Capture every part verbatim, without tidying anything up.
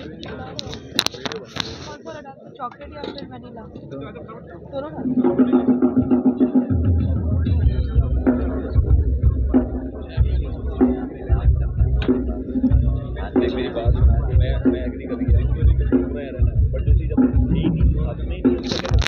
कौन सा डाल चॉकलेट या फिर वनीला दोनों का मेरी बात मैं मैं एग्री कर गया पूरा यार है बट जो चीज अपन नहीं नहीं हाथ में नहीं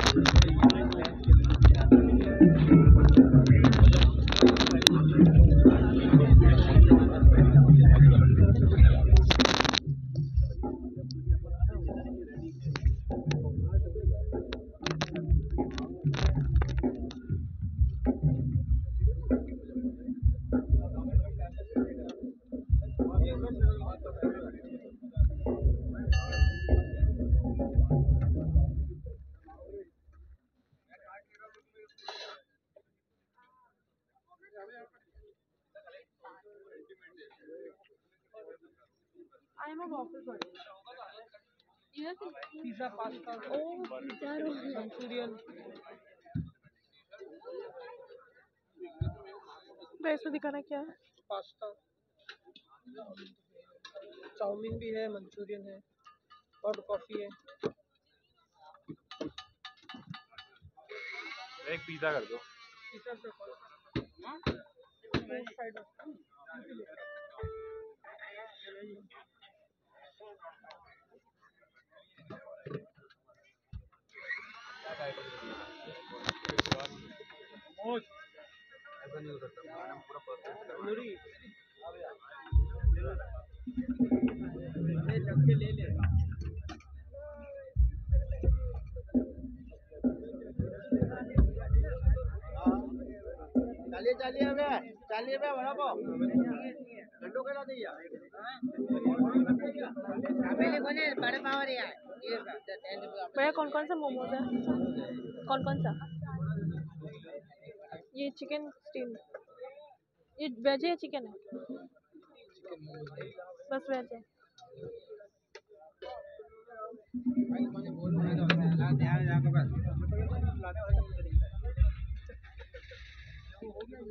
I am a waffle buddy. Yes, pizza pasta oh, pizza roll. Manchurian तो इसमें दिखाना क्या है? पास्ता चाउमीन भी है मंचूरियन है हॉट कॉफी है। एक पिज्जा कर दो पिज्जा पे कॉल साइड ऐसा नहीं हो सकता पूरा परफेक्ट नूरी ले ले ले ले चालिए चालिए अबे चालिए अबे बड़ा को लड्डू केला दिया पहले कोने बड़े पावर यार भैया कौन कौन सा मोमोज है? कौन कौन सा? ये चिकन स्टीम ये वेज है या चिकन है? बस वेज है।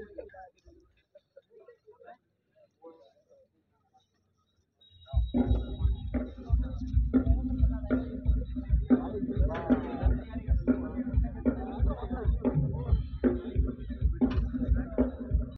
बस